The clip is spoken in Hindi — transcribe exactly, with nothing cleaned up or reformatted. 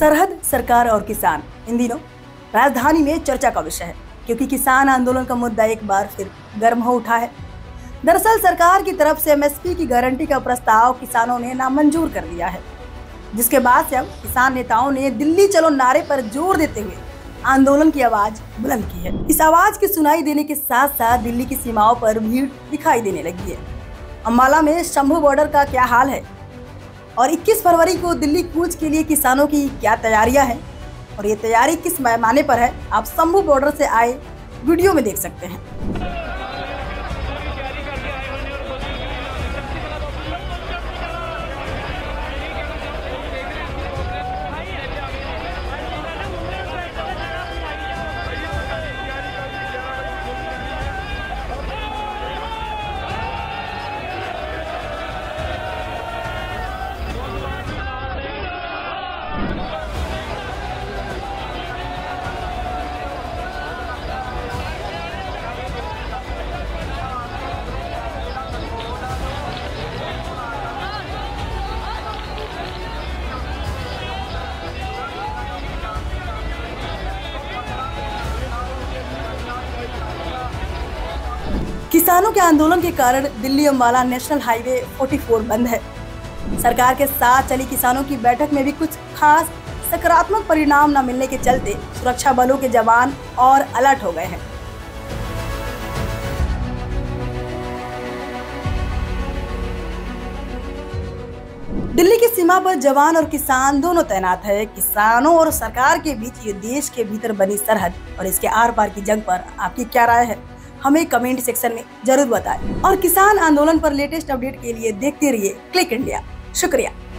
सरहद, सरकार और किसान इन दिनों राजधानी में चर्चा का विषय है, क्योंकि किसान आंदोलन का मुद्दा एक बार फिर गर्म हो उठा है। दरअसल सरकार की तरफ से एमएसपी की गारंटी का प्रस्ताव किसानों ने नामंजूर कर दिया है, जिसके बाद से अब किसान नेताओं ने दिल्ली चलो नारे पर जोर देते हुए आंदोलन की आवाज बुलंद की है। इस आवाज की सुनाई देने के साथ साथ दिल्ली की सीमाओं पर भीड़ दिखाई देने लगी है। अम्बाला में शंभू बॉर्डर का क्या हाल है और इक्कीस फरवरी को दिल्ली कूच के लिए किसानों की क्या तैयारियां हैं और ये तैयारी किस पैमाने पर है, आप शंभू बॉर्डर से आए वीडियो में देख सकते हैं। किसानों के आंदोलन के कारण दिल्ली अम्बाला नेशनल हाईवे चौवालीस बंद है। सरकार के साथ चली किसानों की बैठक में भी कुछ खास सकारात्मक परिणाम न मिलने के चलते सुरक्षा बलों के जवान और अलर्ट हो गए हैं। दिल्ली की सीमा पर जवान और किसान दोनों तैनात है। किसानों और सरकार के बीच ये देश के भीतर बनी सरहद और इसके आर पार की जंग पर आपकी क्या राय है, हमें कमेंट सेक्शन में जरूर बताएं। और किसान आंदोलन पर लेटेस्ट अपडेट के लिए देखते रहिए क्लिक इंडिया। शुक्रिया।